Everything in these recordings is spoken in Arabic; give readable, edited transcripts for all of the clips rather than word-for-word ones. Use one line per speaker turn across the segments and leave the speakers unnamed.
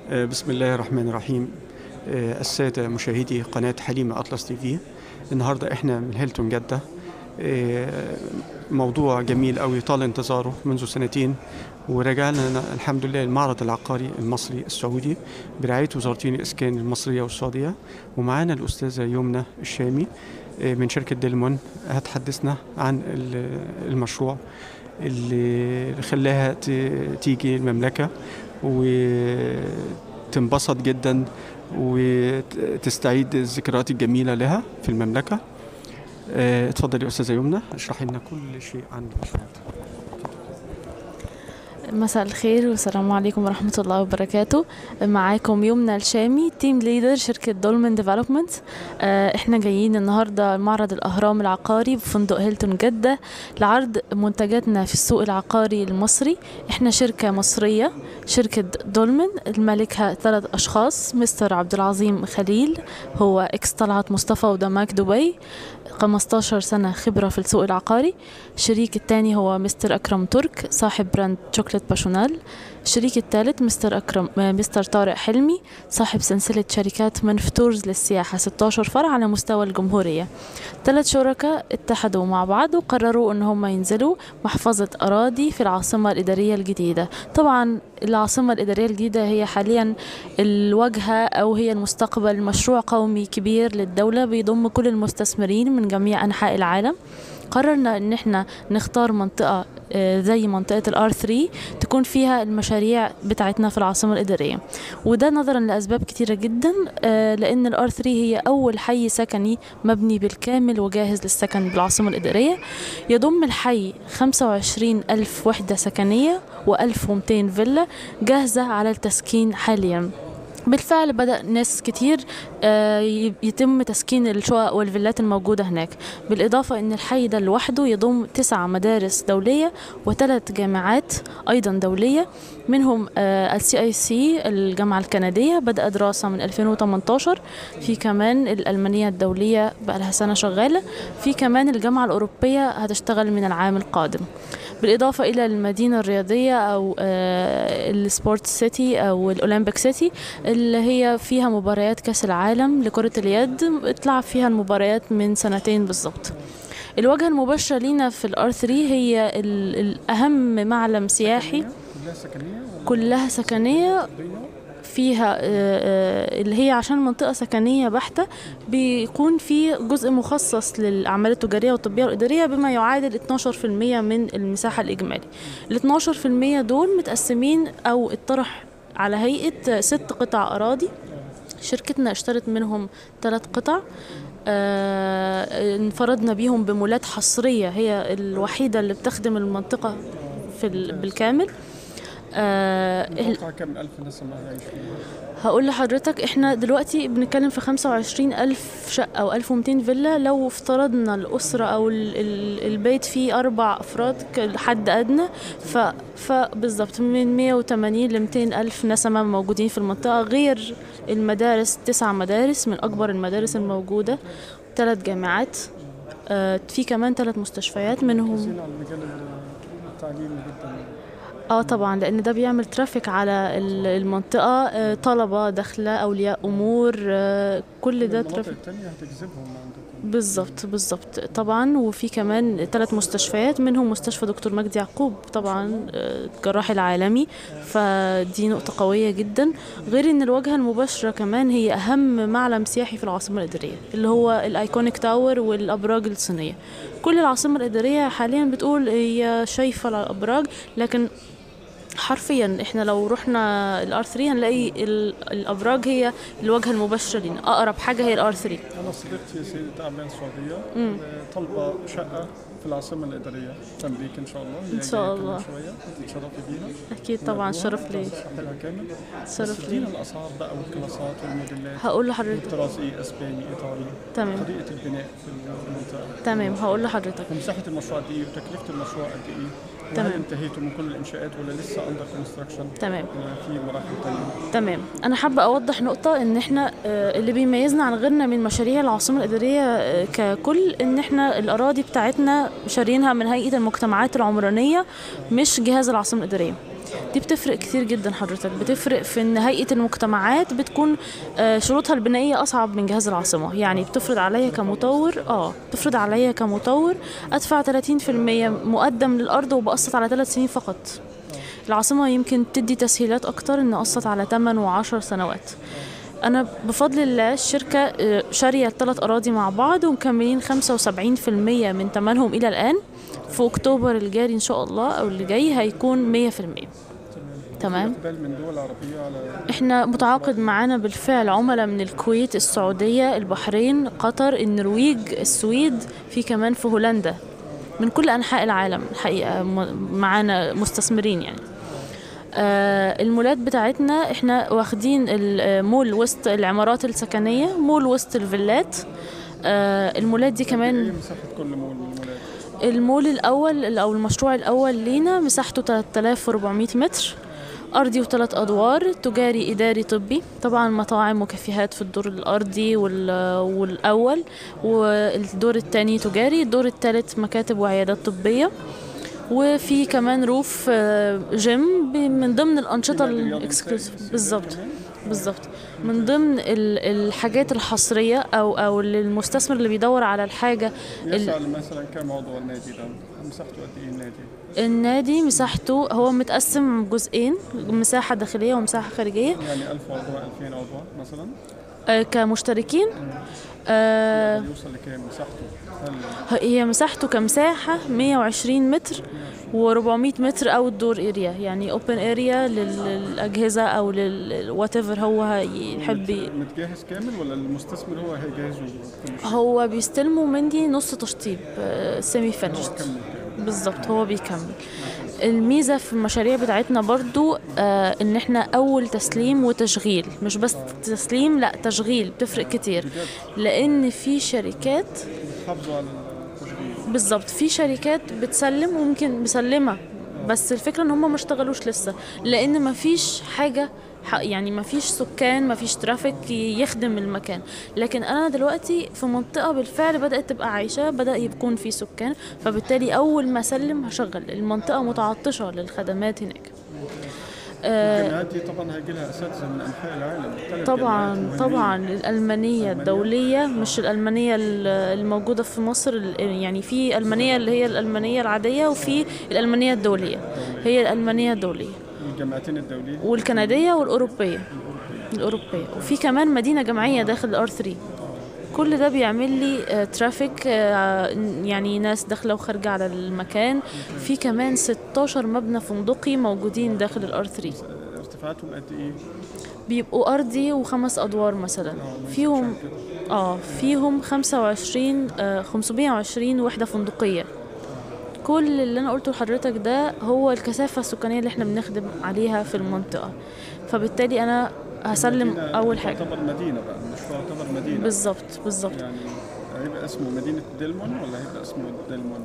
بسم الله الرحمن الرحيم. السادة مشاهدي قناة حليمة أطلس تي في، النهاردة إحنا من هيلتون جدة. موضوع جميل أوي طال انتظاره منذ سنتين، ورجعنا الحمد لله المعرض العقاري المصري السعودي برعاية وزارتين الإسكان المصرية والسعودية، ومعانا الأستاذة يمنى الشامي من شركة ديلمون هتحدثنا عن المشروع اللي خلاها تيجي المملكة وتنبسط جدا وتستعيد الذكريات الجميلة لها في المملكة. اتفضلي يا أستاذة يمنى، اشرحي لنا كل شيء عن المشروع.
مساء الخير والسلام عليكم ورحمة الله وبركاته. معاكم يمنى الشامي، تيم ليدر شركة دولمن ديفلوبمنت. احنا جايين النهاردة معرض الأهرام العقاري بفندق هيلتون جدة لعرض منتجاتنا في السوق العقاري المصري. احنا شركة مصرية، شركة دولمن، المالكها 3 أشخاص: مستر عبد العظيم خليل، هو اكس طلعت مصطفى ودماك دبي، 15 سنة خبرة في السوق العقاري. الشريك الثاني هو مستر أكرم ترك، صاحب براند شوكولات باشونال. الشريك الثالث مستر طارق حلمي، صاحب سلسلة شركات منفتورز للسياحة، 16 فرع على مستوى الجمهورية. 3 شركاء اتحدوا مع بعض وقرروا ان هم ينزلوا محفظة أراضي في العاصمة الإدارية الجديدة. طبعا العاصمة الإدارية الجديدة هي حاليا الواجهة أو هي المستقبل، مشروع قومي كبير للدولة بيضم كل المستثمرين من جميع أنحاء العالم. قررنا ان احنا نختار منطقة زي منطقة الR3 تكون فيها المشاريع بتاعتنا في العاصمة الإدارية، وده نظرا لأسباب كتيرة جدا. لأن الR3 هي أول حي سكني مبني بالكامل وجاهز للسكن بالعاصمة الإدارية. يضم الحي 25,000 وحدة سكنية و1200 فيلا جاهزة على التسكين حاليا. بالفعل بدأ ناس كتير يتم تسكين الشقق والفيلات الموجودة هناك، بالإضافة أن الحي ده لوحده يضم 9 مدارس دولية و3 جامعات أيضا دولية، منهم الCIC الجامعة الكندية بدأ دراسة من 2018، في كمان الألمانية الدولية بقى لها سنة شغالة، في كمان الجامعة الأوروبية هتشتغل من العام القادم، بالإضافة إلى المدينة الرياضية أو السبورت سيتي أو الأولمبيك سيتي اللي هي فيها مباريات كأس العالم لكرة اليد، اتلعب فيها المباريات من 2 بالظبط. الواجهة المباشرة لينا في الR3 هي الأهم معلم سياحي، كلها سكنية فيها اللي هي عشان منطقة سكنية بحتة بيكون في جزء مخصص للأعمال التجارية والطبية والإدارية بما يعادل 12% من المساحة الإجمالي. ال 12% دول متقسمين أو اتطرح على هيئة 6 قطع أراضي. شركتنا اشترت منهم 3 قطع، انفردنا بيهم بمولات حصرية هي الوحيدة اللي بتخدم المنطقة بالكامل.
متوقع كم ألف نسمة هيعيش فيها؟
هقول لحضرتك احنا دلوقتي بنتكلم في 25,000 شقة أو 1200 فيلا. لو افترضنا الأسرة أو البيت فيه 4 أفراد كحد أدنى، فبالضبط من 180 ل 200 ألف نسمة موجودين في المنطقة، غير المدارس 9 مدارس من أكبر المدارس الموجودة، 3 جامعات، في كمان 3 مستشفيات منهم.
التعليم جدا
طبعا، لان ده بيعمل ترافيك على المنطقه، طلبه داخله، اولياء امور، كل ده ترافيك.
التانية هتجذبهم عندكم.
بالظبط طبعا. وفي كمان 3 مستشفيات منهم مستشفى دكتور مجدي يعقوب طبعا الجراح العالمي، فدي نقطه قويه جدا. غير ان الواجهه المباشره كمان هي اهم معلم سياحي في العاصمه الاداريه اللي هو الايكونيك تاور والابراج الصينيه. كل العاصمه الاداريه حاليا بتقول هي شايفه الابراج، لكن حرفيا احنا لو رحنا الR3 هنلاقي الابراج هي الواجهه المباشره لنا، اقرب حاجه هي الR3.
انا صديقتي سيدة اعمال سعوديه طالبه شقه في العاصمه الاداريه تمليك ان شاء الله.
ان شاء الله
شويه تتشرفي بيها.
اكيد طبعا، شرف لي. شرف لي.
الاسعار بقى والكلاسات والموديلات.
هقول لحضرتك
طرازي اسباني ايطالي.
تمام.
طريقه البناء في المنطقه.
تمام، هقول لحضرتك.
ومساحه المشروع قد ايه وتكلفه المشروع قد ايه؟
تمام.
انتهيتوا من كل الانشاءات ولا لسه اندر كونستراكشن؟
تمام.
في مراحل ثانيه.
تمام. انا حابه اوضح نقطه، ان احنا اللي بيميزنا عن غيرنا من مشاريع العاصمه الاداريه ككل ان احنا الاراضي بتاعتنا شاريينها من هيئه المجتمعات العمرانيه مش جهاز العاصمه الاداريه. دي بتفرق كتير جدا حضرتك، بتفرق في ان هيئة المجتمعات بتكون شروطها البنائية اصعب من جهاز العاصمة. يعني بتفرض عليا كمطور ادفع 30% مقدم للارض وبقسط على 3 سنين فقط. العاصمة يمكن تدي تسهيلات اكتر ان اقسط على 8 و10 سنوات. انا بفضل الله الشركة شارية 3 اراضي مع بعض ومكملين 75% من ثمنهم الى الان. في اكتوبر الجاري ان شاء الله او اللي جاي هيكون 100%. تمام. احنا متعاقد معانا بالفعل عملاء من الكويت، السعودية، البحرين، قطر، النرويج، السويد، في كمان في هولندا، من كل انحاء العالم الحقيقة معانا مستثمرين يعني. المولات بتاعتنا احنا واخدين المول وسط العمارات السكنية، مول وسط الفيلات. المولات دي كمان
مساحة كل مول من المولات.
المول الأول أو المشروع الأول لينا مساحته 3400 متر، أرضي و3 أدوار، تجاري إداري طبي، طبعا مطاعم وكافيهات في الدور الأرضي والأول، والدور الثاني تجاري، الدور الثالث مكاتب وعيادات طبية، وفي كمان روف جيم من ضمن الأنشطة الإكسكلوسيف. بالظبط من ضمن الحاجات الحصرية أو المستثمر اللي بيدور على الحاجة.
يسأل مثلا كم عضو النادي ده؟ مساحته قد إيه النادي؟
النادي مساحته هو متقسم جزئين، مساحة داخلية ومساحة خارجية.
يعني 1000 عضو 2000 عضو مثلا؟
كمشتركين.
يوصل لكام مساحته؟
هي مساحته كمساحة 120 متر و400 متر أو الدور اريا، يعني اوبن اريا للأجهزة أو whatever هو يحب.
متجهز كامل ولا المستثمر هو هيجهزه؟
هو بيستلموا مني نص تشطيب سيمي فينيشد. بالظبط هو بيكمل. الميزة في المشاريع بتاعتنا برضو ان احنا اول تسليم وتشغيل، مش بس تسليم، لا تشغيل بتفرق كتير، لان في شركات
بتحافظوا على التشغيل.
بالظبط، في شركات بتسلم وممكن مسلمة بس الفكرة ان هم ما اشتغلوش لسه، لان ما فيش حاجة، يعني ما فيش سكان، ما فيش ترافيك يخدم المكان. لكن انا دلوقتي في منطقة بالفعل بدأت تبقى عايشة، بدأ يكون في سكان، فبالتالي اول ما اسلم هشغل. المنطقة متعطشة للخدمات هناك.
الجامعات دي طبعا هيجي لها اساتذه من انحاء العالم.
طبعا الألمانية الدولية، مش الألمانية الموجودة في مصر. يعني في ألمانية اللي هي الألمانية العادية، وفي الألمانية الدولية. هي الألمانية الدولية
الجامعتين الدولية
والكندية والأوروبية. وفي كمان مدينة جامعية داخل الار 3. كل ده بيعمل لي ترافيك، يعني ناس داخله وخارجه على المكان. في كمان 16 مبنى فندقي موجودين داخل الار 3.
ارتفاعاتهم قد ايه؟
بيبقوا ارضي و5 ادوار مثلا. فيهم 520 وحده فندقيه. كل اللي انا قلته لحضرتك ده هو الكثافه السكانيه اللي احنا بنخدم عليها في المنطقه. فبالتالي انا هسلم اول حاجه.
تعتبر مدينه بقى، المشروع يعتبر مدينه.
بالظبط.
يعني هيبقى اسمه مدينه ديلمون ولا هيبقى اسمه ديلمون؟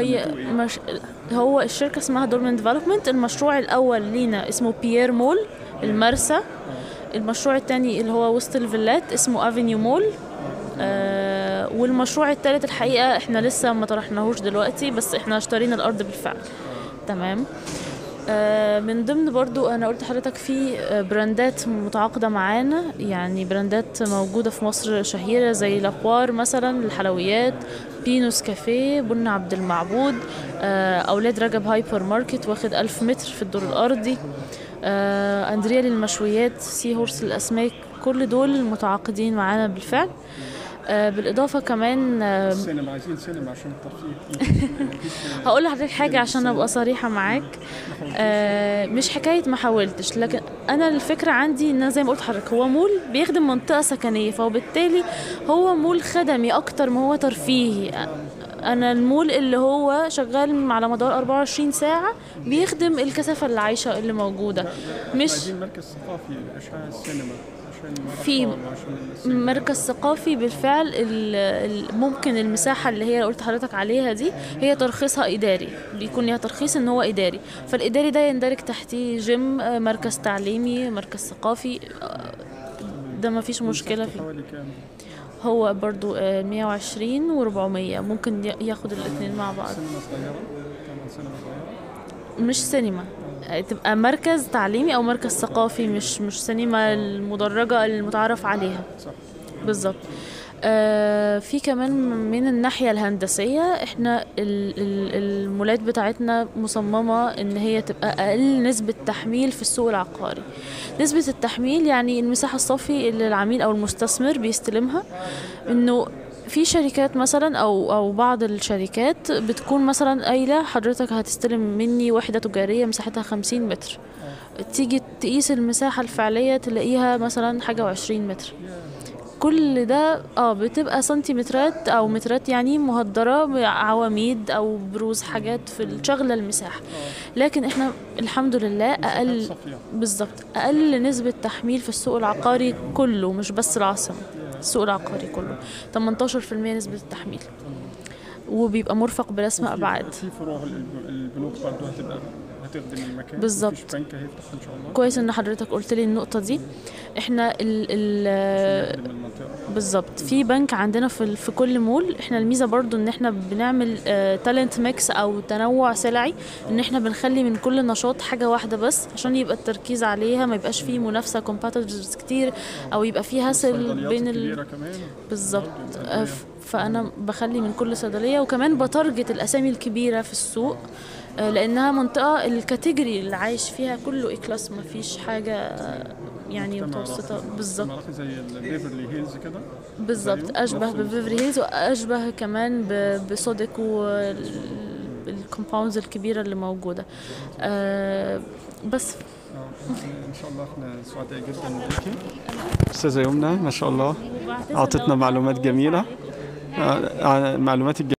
هو الشركه اسمها دولمن ديفلوبمنت. المشروع الاول لينا اسمه بيير مول المرسى. المشروع الثاني اللي هو وسط الفيلات اسمه افينيو مول. والمشروع الثالث الحقيقه احنا لسه ما طرحناهوش دلوقتي، بس احنا اشترينا الارض بالفعل. تمام. من ضمن برضو انا قلت لحضرتك في براندات متعاقده معانا، يعني براندات موجوده في مصر شهيره زي لابوار مثلا الحلويات، بينوس كافيه، بن عبد المعبود، اولاد رجب هايبر ماركت واخد 1000 متر في الدور الارضي، اندريا للمشويات، سي هورس للاسماك. كل دول متعاقدين معانا بالفعل. بالإضافة كمان
السينما، عايزين سينما عشان الترفيه.
هقول لحضرتك حاجة عشان أبقى صريحة معاك. مش حكاية ما حاولتش، لكن أنا الفكرة عندي إن زي ما قلت لحضرتك هو مول بيخدم منطقة سكنية، فبالتالي هو مول خدمي أكتر ما هو ترفيهي. أنا المول اللي هو شغال على مدار 24 ساعة بيخدم الكثافة اللي عايشة اللي موجودة. مش
عايزين مركز ثقافي إشعاع السينما.
في مركز ثقافي بالفعل. ممكن المساحة اللي هي قلت حضرتك عليها دي هي ترخيصها إداري، بيكون ليها ترخيص إن هو إداري، فالإداري ده يندرج تحتيه جيم، مركز تعليمي، مركز ثقافي. ده ما فيش مشكلة فيه. هو برضو 120 و400 ممكن ياخد الاثنين مع بعض.
سينما صغيرة؟
مش سينما، تبقى مركز تعليمي او مركز ثقافي، مش سينما المدرجة المتعارف عليها.
صح.
بالظبط. في كمان من الناحية الهندسية احنا المولات بتاعتنا مصممة ان هي تبقى اقل نسبة تحميل في السوق العقاري. نسبة التحميل يعني المساحة الصافي اللي العميل او المستثمر بيستلمها. انه في شركات مثلا او بعض الشركات بتكون مثلا قايله حضرتك هتستلم مني وحده تجاريه مساحتها 50 متر، تيجي تقيس المساحه الفعليه تلاقيها مثلا حاجه و20 متر. كل ده بتبقى سنتيمترات او مترات يعني مهدره، عواميد او بروز حاجات في الشغله المساحه. لكن احنا الحمد لله اقل. بالظبط، اقل نسبه تحميل في السوق العقاري كله، مش بس العاصمه، السوق العقاري كله 18% نسبه التحميل، وبيبقى مرفق برسم ابعاد.
في فروع البنوك برضه هتخدم المكان.
بالظبط.
مفيش بنك هيفتح ان شاء الله.
كويس ان حضرتك قلت لي النقطه دي. احنا بالظبط في بنك عندنا في كل مول. احنا الميزه برضو ان احنا بنعمل تالنت ميكس او تنوع سلعي، ان احنا بنخلي من كل نشاط حاجه واحده بس عشان يبقى التركيز عليها، ما يبقاش فيه منافسه كومبيتيتورز كتير او يبقى فيه هاسل بين بالظبط. فانا بخلي من كل صيدليه، وكمان بتارجت الاسامي الكبيره في السوق لانها منطقه الكاتيجوري اللي عايش فيها كله كلاس، ما فيش حاجه يعني متوسطه. بالظبط
زي بيفرلي هيلز كده.
بالظبط، اشبه ببيفرلي هيلز، واشبه كمان بصودك والكومباوندز الكبيره اللي موجوده. بس
ان شاء الله احنا سعداء جدا بيكي
استاذه يمنى، ما شاء الله اعطتنا معلومات جميله. معلومات